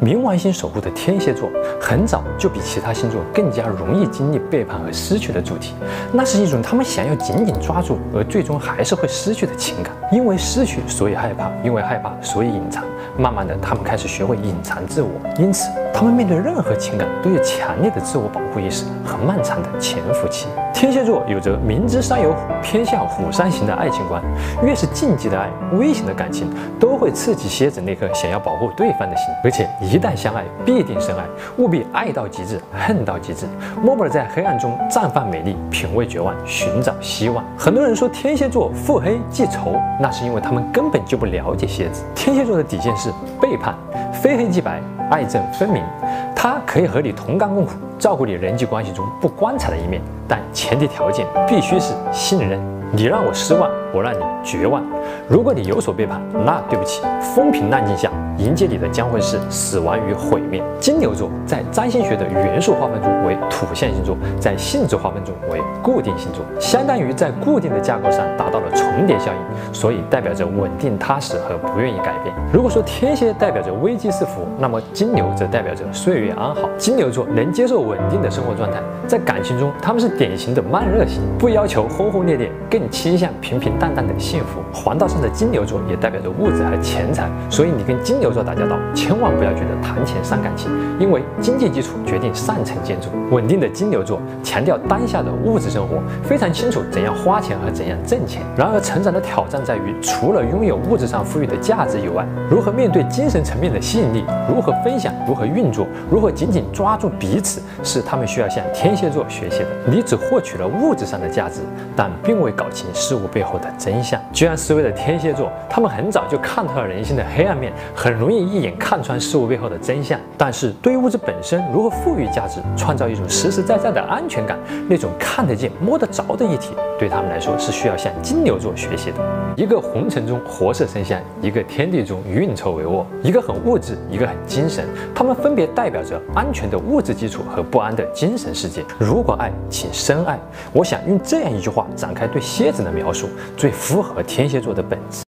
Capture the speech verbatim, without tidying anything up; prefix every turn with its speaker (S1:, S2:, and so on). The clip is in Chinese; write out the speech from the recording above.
S1: 冥王星守护的天蝎座，很早就比其他星座更加容易经历背叛和失去的主题。那是一种他们想要紧紧抓住，而最终还是会失去的情感。因为失去，所以害怕；因为害怕，所以隐藏。慢慢的，他们开始学会隐藏自我，因此他们面对任何情感都有强烈的自我保护意识和漫长的潜伏期。天蝎座有着明知山有虎，偏向虎山行的爱情观，越是禁忌的爱、危险的感情，都会刺激蝎子那颗想要保护对方的心。而且一旦相爱，必定深爱，务必爱到极致，恨到极致，默默的在黑暗中绽放美丽，品味绝望，寻找希望。很多人说天蝎座腹黑记仇，那是因为他们根本就不了解蝎子。天蝎座的底线是背叛，非黑即白，爱憎分明。他可以和你同甘共苦，照顾你人际关系中不光彩的一面，但前提条件必须是信任。你让我失望，我让你绝望。如果你有所背叛，那对不起，风平浪静下迎接你的将会是死亡与毁灭。金牛座在占星学的元素划分中为土象星座，在性质划分中为固定星座，相当于在固定的架构上达到了重叠效应，所以代表着稳定踏实和不愿意改变。如果说天蝎代表着危机四伏，那么金牛则代表着岁月安好。金牛座能接受稳定的生活状态，在感情中他们是典型的慢热型，不要求轰轰烈烈，更倾向平平淡淡的幸福。黄道上的金牛座也代表着物质和钱财，所以你跟金牛座打交道，千万不要觉得谈钱伤感情，因为经济基础决定上层建筑。稳定的金牛座强调当下的物质生活，非常清楚怎样花钱和怎样挣钱。然而，成长的挑战在于，除了拥有物质上赋予的价值以外，如何面对精神层面的吸引力，如何分享，如何运作，如何紧紧抓住彼此，是他们需要向天蝎座学习的。你只获取了物质上的价值，但并未搞清事物背后的真相。居安思危的天蝎座，他们很早就看透了人性的黑暗面，很容易一眼看穿事物背后的真相。但是对于物质本身如何赋予价值，创造一种实实在在的安全感，那种看得见摸得着的一体，对他们来说是需要向金牛座学习的。一个红尘中活色生香，一个天地中运筹帷幄，一个很物质，一个很精神，他们分别代表着安全的物质基础和不安的精神世界。如果爱，请深爱。我想用这样一句话展开对蝎子的描述，最符合天蝎座的本质。